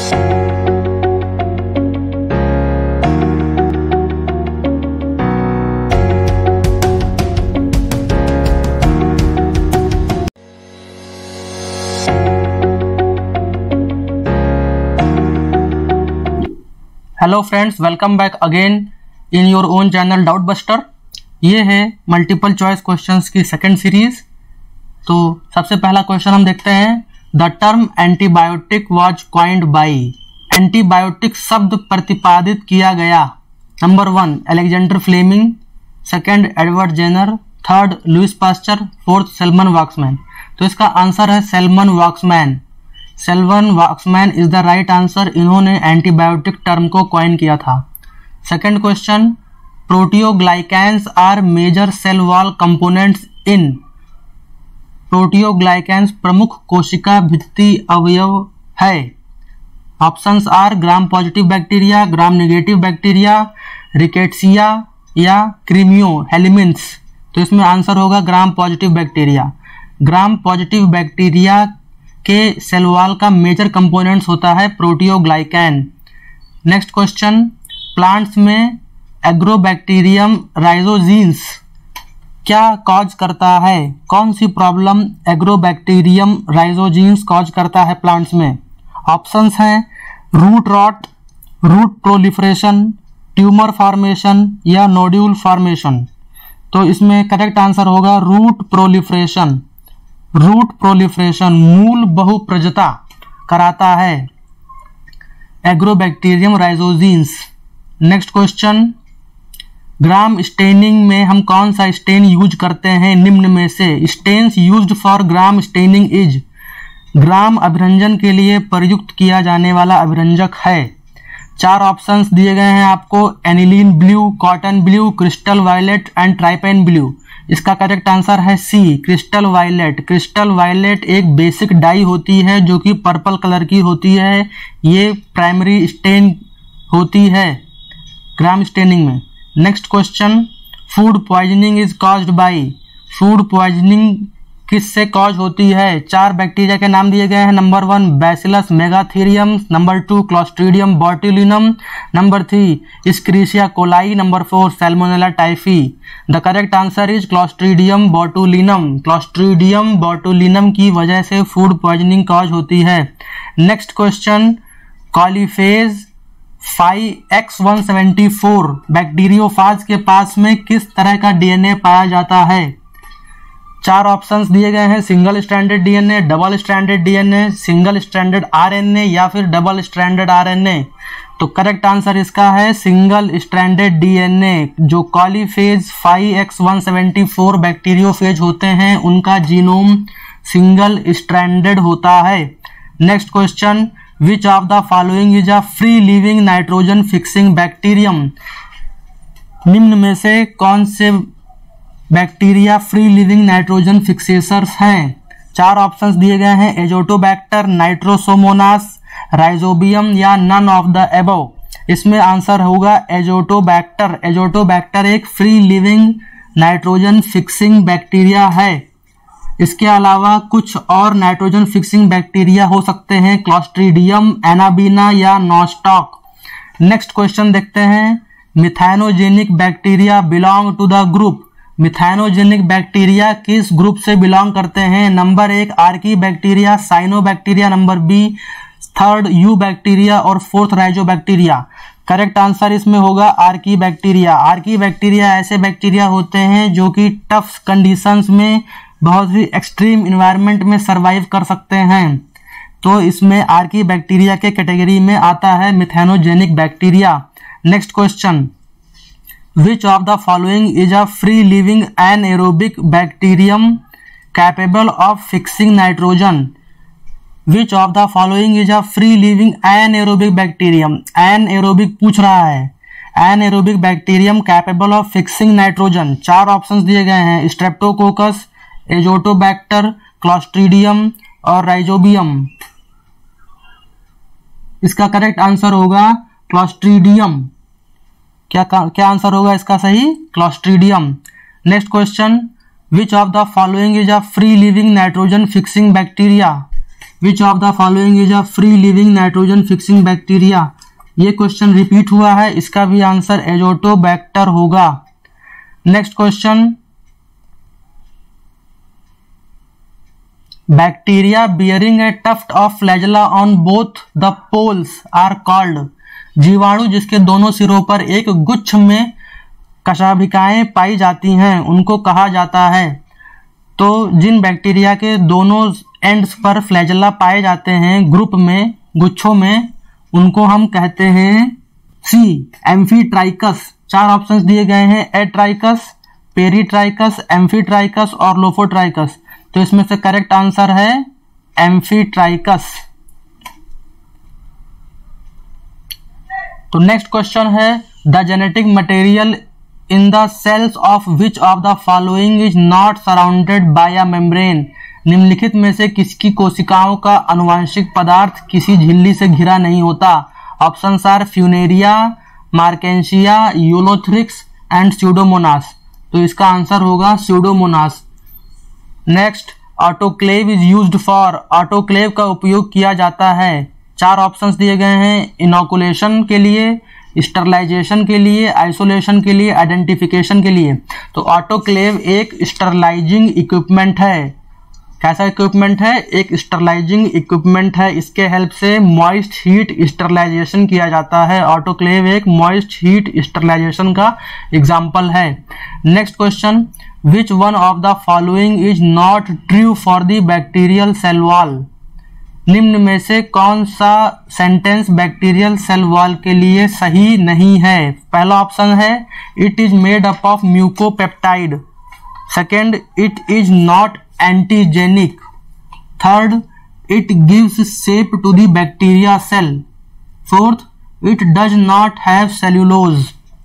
Hello friends, welcome back again in your own channel doubt buster. ये है multiple choice questions की second series. तो सबसे पहला क्वेश्चन हम देखते हैं। The term antibiotic was coined by. Antibiotic शब्द प्रतिपादित किया गया। Number 1 Alexander Fleming, second Edward Jenner, third Louis Pasteur, fourth Selman Waksman. तो इसका आंसर है Selman Waksman. Selman Waksman is the right answer. इन्होंने एंटीबायोटिक टर्म को कॉइन किया था। Second question, proteoglycans are major cell wall components in. Proteoglycans प्रमुख कोशिका भित्ति अवयव है। Options are gram positive bacteria, gram negative bacteria, rickettsia या क्रीमियो हेलिमेंट्स। तो इसमें आंसर होगा gram positive bacteria. Gram positive bacteria के सेल वॉल का मेजर कंपोनेंट्स होता है प्रोटियोग्लाइकैन। नेक्स्ट क्वेश्चन, प्लांट्स में एग्रोबैक्टीरियम राइजोजीन्स क्या कॉज करता है। कौन सी प्रॉब्लम एग्रोबैक्टीरियम राइजोजीन्स कॉज करता है प्लांट्स में। ऑप्शंस हैं root rot, root proliferation, tumour formation या नोड्यूल फॉर्मेशन। तो इसमें करेक्ट आंसर होगा रूट प्रोलिफरेशन। रूट प्रोलिफरेशन मूल बहुप्रजता कराता है Agrobacterium rhizogenes. Next question, gram staining में हम कौन सा स्टेन यूज करते हैं निम्न में से। Stains used for gram staining is. Gram अभिरंजन के लिए प्रयुक्त किया जाने वाला अभिरंजक है। 4 ऑप्शंस दिए गए हैं आपको, aniline blue, cotton blue, crystal violet and trypan blue. इसका करेक्ट आंसर है C, crystal violet. Crystal violet एक बेसिक डाई होती है जो कि पर्पल कलर की होती है। ये प्राइमरी स्टेन होती है ग्राम स्टेनिंग में। Next question, food poisoning is caused by. Food poisoning किससे कॉज होती है। 4 बैक्टीरिया के नाम दिए गए हैं। Number 1 Bacillus megaterium, number 2 Clostridium botulinum, number 3 Escherichia coli, number 4 Salmonella typhi. The correct answer is Clostridium botulinum. Clostridium botulinum की वजह से फूड पॉइजनिंग कॉज होती है। नेक्स्ट क्वेश्चन, कॉलीफेज 5X174 बैक्टीरियोफाज के पास में किस तरह का डीएनए पाया जाता है। 4 ऑप्शंस दिए गए हैं, single stranded DNA, double stranded DNA, single stranded RNA या फिर डबल स्ट्रैंडेड आरएनए। तो करेक्ट आंसर इसका है सिंगल स्ट्रैंडेड डीएनए। जो कॉलीफेज 5X174 बैक्टीरियोफेज होते हैं उनका जीनोम सिंगल स्ट्रैंडेड होता है। Next question, which of the following is a free living nitrogen fixing bacterium. निम्न में से कौन से bacteria free living nitrogen fixers हैं। 4 ऑप्शंस दिए गए हैं, एजोटोबैक्टर, नाइट्रोसोमोनास, राइजोबियम या नन ऑफ द एबव। इसमें आंसर होगा एजोटोबैक्टर। एजोटोबैक्टर एक free living nitrogen fixing bacteria है। इसके अलावा कुछ और नाइट्रोजन फिक्सिंग बैक्टीरिया हो सकते हैं, क्लोस्ट्रीडियम, एनाबीना या नॉस्टॉक। नेक्स्ट क्वेश्चन देखते हैं, methanogenic bacteria belong to the group. Methanogenic bacteria किस ग्रुप से बिलोंग करते हैं। Number 1 archaebacteria, cyanobacteria, number B third eubacteria और फोर्थ राइजोबैक्टीरिया। करेक्ट आंसर इसमें होगा आर्की बैक्टीरिया। आर्की बैक्टीरिया ऐसे बैक्टीरिया होते हैं जो कि टफ कंडीशंस में बहुत ही एक्सट्रीम इन्वायरमेंट में सरवाइव कर सकते हैं। तो इसमें आर्की बैक्टीरिया के कैटेगरी में आता है methanogenic bacteria. Next question, Which of the following is a free living anaerobic bacterium capable of fixing nitrogen? Which of the following is a free living anaerobic bacterium? Anaerobic पूछ रहा है। Anaerobic bacterium capable of fixing nitrogen। 4 options दिए गए हैं, Streptococcus, Azotobacter, Clostridium और Rhizobium. इसका correct answer होगा Clostridium. क्या आंसर होगा इसका सही, Clostridium. Next question, which of the following is a free living nitrogen fixing bacteria. Which of the following is a free living nitrogen fixing bacteria. ये question repeat हुआ है, इसका भी आंसर एजोटोबैक्टर होगा। Next question, bacteria bearing a tuft of flagella on both the poles are called. जीवाणु जिसके दोनों सिरों पर एक गुच्छ में कशाभिकाएं पाई जाती हैं उनको कहा जाता है। तो जिन बैक्टीरिया के दोनों एंड्स पर फ्लैजेला पाए जाते हैं ग्रुप में, गुच्छों में, उनको हम कहते हैं सी एम्फीट्राइकस। 4 ऑप्शंस दिए गए हैं, एट्राइकस, पेरीट्राइकस, एम्फीट्राइकस और लोफोट्राइकस। तो इसमें से करेक्ट आंसर है एम्फीट्राइकस। तो नेक्स्ट क्वेश्चन है, the genetic material in the cells of which of the following is not surrounded by a membrane. निम्नलिखित में से किसकी कोशिकाओं का आनुवांशिक पदार्थ किसी झिल्ली से घिरा नहीं होता। Options are Funaria, Marchantia, Ulothrix and Pseudomonas. तो इसका आंसर होगा Pseudomonas. Next, autoclave is used for. Autoclave का उपयोग किया जाता है। 4 ऑप्शंस दिए गए हैं, इनोकुलेशन के लिए, स्टरलाइजेशन के लिए, आइसोलेशन के लिए, आइडेंटिफिकेशन के लिए। तो ऑटोक्लेव एक स्टरलाइजिंग इक्विपमेंट है। कैसा इक्विपमेंट है? एक स्टरलाइजिंग इक्विपमेंट है। इसके हेल्प से मॉइस्ट हीट स्टरलाइजेशन किया जाता है। ऑटोक्लेव एक मॉइस्ट हीट स्टरलाइजेशन का एग्जाम्पल है। Next question, which one of the following is not true for the bacterial cell wall. निम्न में से कौन सा सेंटेंस बैक्टीरियल सेल वॉल के लिए सही नहीं है? पहला ऑप्शन है, it is made up of mucopeptide. Second, it is not antigenic. Third, it gives shape to the bacteria cell. Fourth, it does not have cellulose.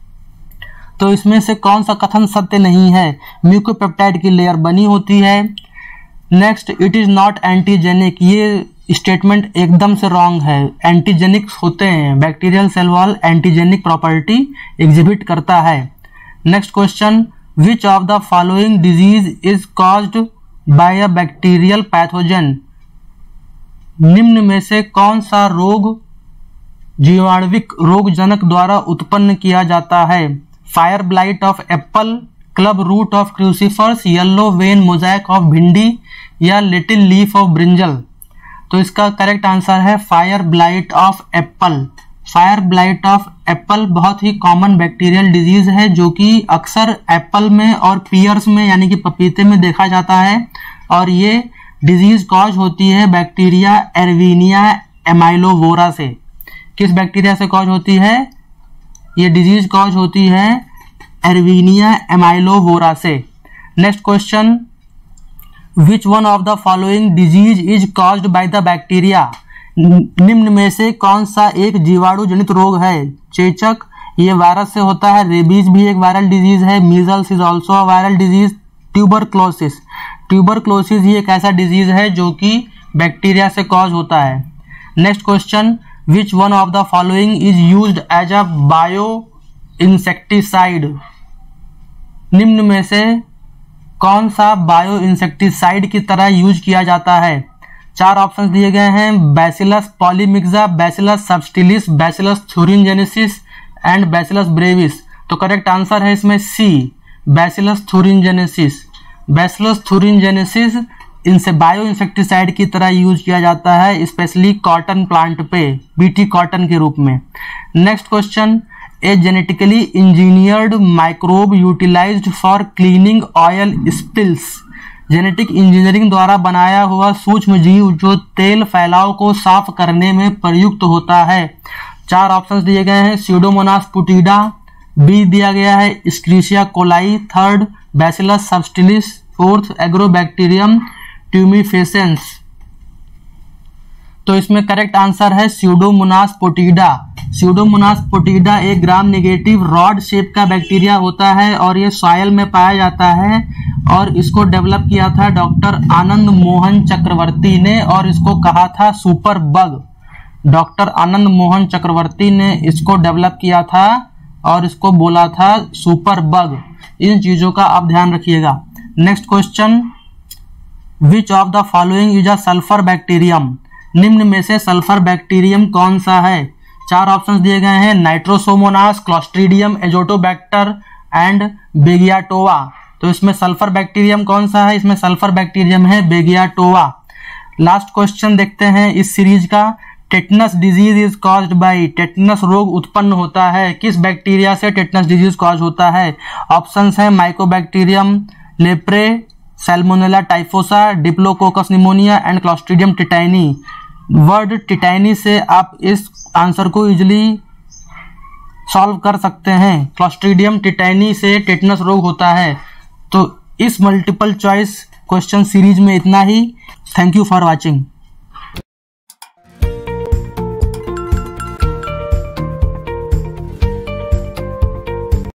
तो इसमें से कौन सा कथन सत्य नहीं है? म्यूकोपेप्टाइड की लेयर बनी होती है। Next, it is not antigenic, ये स्टेटमेंट एकदम से रॉन्ग है। एंटीजेनिक होते हैं, bacterial cell wall antigenic property exhibit करता है। Next question, which of the following disease is caused by a bacterial pathogen. निम्न में से कौन सा रोग जीवाणुविक रोगजनक द्वारा उत्पन्न किया जाता है? Fire blight of apple, club root of crucifers, yellow vein mosaic of bhindi या लिटिल लीफ ऑफ ब्रिंजल। तो इसका करेक्ट आंसर है fire blight of apple. Fire blight of apple बहुत ही कॉमन बैक्टीरियल डिजीज है जो कि अक्सर एप्पल में और पियर्स में यानी कि पपीते में देखा जाता है। और ये डिजीज कॉज होती है बैक्टीरिया एरवीनिया एमाइलोवोरा से। किस बैक्टीरिया से कॉज होती है? ये डिजीज कॉज होती है एरवीनिया एमाइलोवोरा से। Next question, which one of the following disease is caused by the bacteria. निम्न में से कौन सा एक जीवाणु जनित रोग है? चेचक, ये वायरस से होता है। रेबीज भी एक वायरल डिजीज है। Measles is also a viral disease. Tuberculosis, tuberculosis ये एक ऐसा डिजीज है जो कि बैक्टीरिया से कॉज होता है। Next question, which one of the following is used as a bio insecticide. निम्न में से कौन सा बायो इंसेक्टिसाइड की तरह यूज किया जाता है? 4 ऑप्शंस दिए गए हैं, Bacillus polymyxa, Bacillus subtilis, Bacillus thuringiensis and Bacillus brevis. तो करेक्ट आंसर है इसमें C, Bacillus thuringiensis. Bacillus thuringiensis इनसे बायो इंसेक्टिसाइड की तरह यूज किया जाता है, स्पेशली कॉटन प्लांट पे, बीटी कॉटन के रूप में। Next question, a genetically engineered microbe utilized for cleaning oil spills. Genetic engineering द्वारा बनाया हुआ सूक्ष्म जीव जो तेल फैलाव को साफ करने में प्रयुक्त होता है। 4 ऑप्शंस दिए गए हैं, स्यूडोमोनास पुटीडा, बी दिया गया है Escherichia coli, third Bacillus subtilis, fourth Agrobacterium tumefaciens. तो इसमें करेक्ट आंसर है स्यूडोमोनास पोटीडा। स्यूडोमोनास पोटीडा एक ग्राम नेगेटिव रॉड शेप का बैक्टीरिया होता है और ये सॉयल में पाया जाता है और इसको डेवलप किया था डॉक्टर आनंद मोहन चक्रवर्ती ने और इसको कहा था super bug. Doctor Anand Mohan Chakrabarty ने इसको डेवलप किया था और इसको बोला था सुपर बग। इन चीजों का आप ध्यान रखिएगा। Next question, which of the following is a sulphur bacterium. निम्न में से सल्फर बैक्टीरियम कौन सा है? 4 ऑप्शंस दिए गए हैं, Nitrosomonas, Clostridium, Azotobacter and Beggiatoa. तो इसमें सल्फर बैक्टीरियम कौन सा है? इसमें सल्फर बैक्टीरियम है बेगियाटोवा। लास्ट क्वेश्चन देखते हैं इस सीरीज का। Tetanus disease is caused by, tetanus रोग उत्पन्न होता है किस बैक्टीरिया से? टेटनस डिजीज कॉज होता है। ऑप्शंस हैं Mycobacterium leprae, Salmonella typhosa, Diplococcus pneumoniae and Clostridium tetani. Word tetani से आप इस आंसर को इजिली सॉल्व कर सकते हैं। क्लॉस्ट्रीडियम टिटाइनी से टेटनस रोग होता है। तो इस मल्टीपल चॉइस क्वेश्चन सीरीज में इतना ही। Thank you for watching.